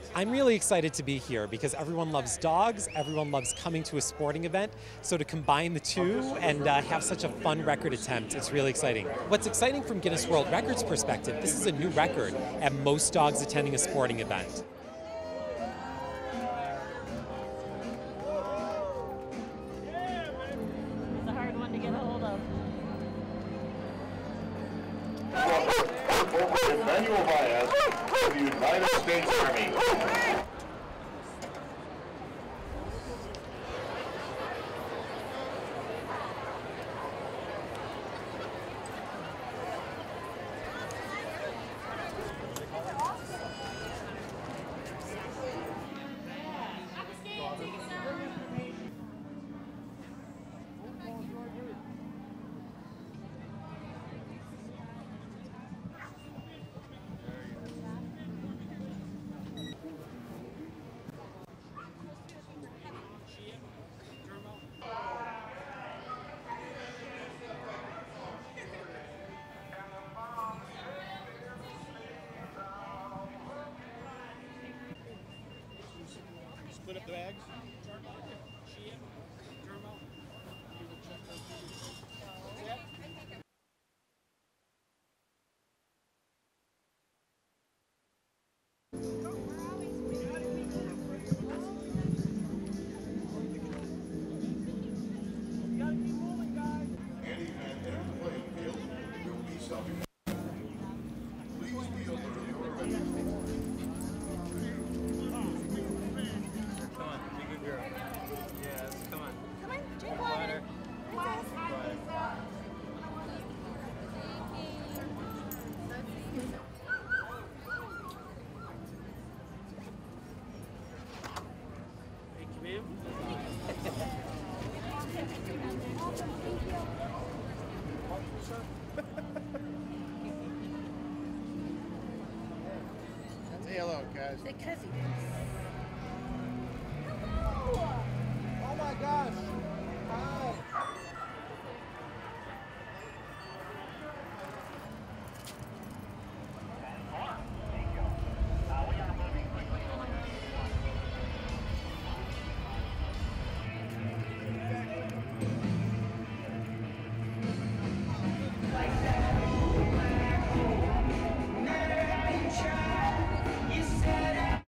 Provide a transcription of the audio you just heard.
I'm really excited to be here because everyone loves dogs, everyone loves coming to a sporting event, so to combine the two and have such a fun record attempt, it's really exciting. What's exciting from Guinness World Records perspective, this is a new record at most dogs attending a sporting event. It's a hard one to get a hold of. Emmanuel Baez of the United States Army. Split up the bags. Say hello, guys. Because he